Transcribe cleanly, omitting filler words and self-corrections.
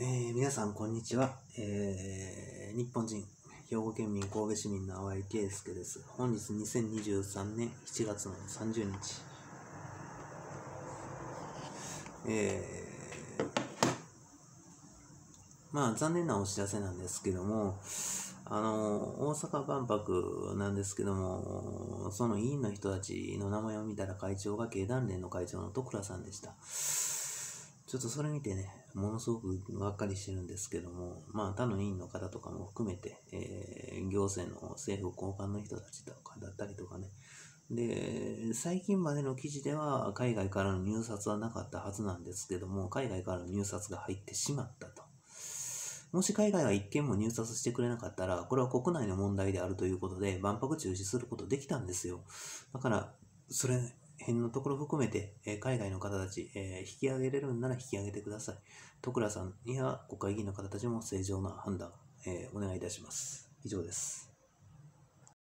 皆さんこんにちは、日本人兵庫県民神戸市民の淡井圭介です。本日2023年7月の30日、残念なお知らせなんですけども、大阪万博なんですけども、その委員の人たちの名前を見たら会長が経団連の会長の戸倉さんでした。ちょっとそれ見てね、ものすごくがっかりしてるんですけども、他の委員の方とかも含めて、行政の政府高官の人たちとかだったりとかね。で、最近までの記事では海外からの入札はなかったはずなんですけども、海外からの入札が入ってしまったと。もし海外が一件も入札してくれなかったら、これは国内の問題であるということで、万博中止することできたんですよ。だから、それ辺のところ含めて、海外の方たち、引き上げれるんなら引き上げてください。戸倉さんや国会議員の方たちも正常な判断、お願いいたします。以上です。